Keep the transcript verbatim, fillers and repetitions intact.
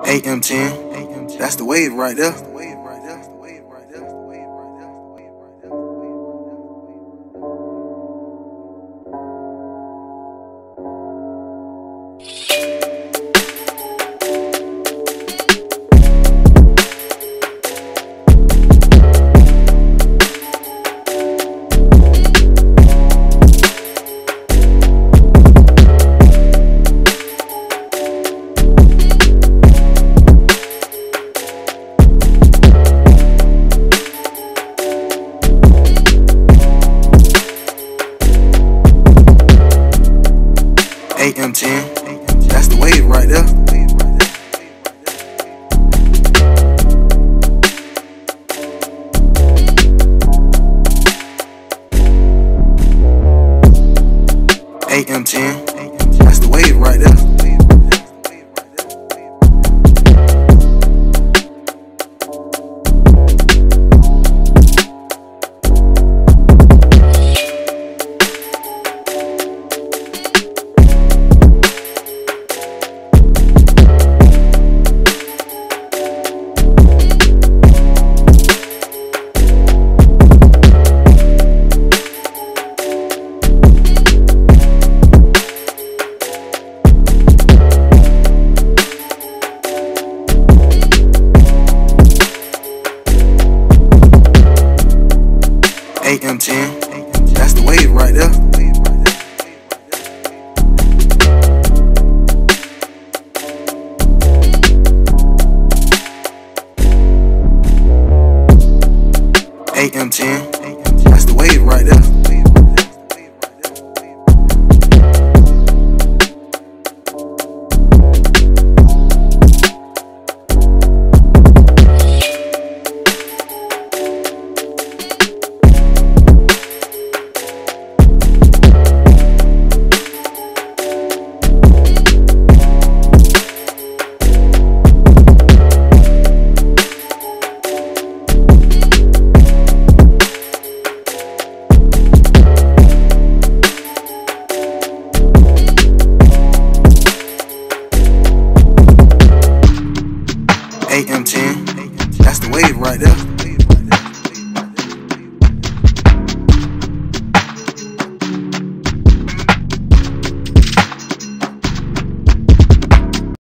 M ten, that's the wave right there. M ten, that's the wave right there. M ten, that's the wave right there. M ten, that's the wave right there. M ten, that's the wave right there. M ten, that's the wave right there.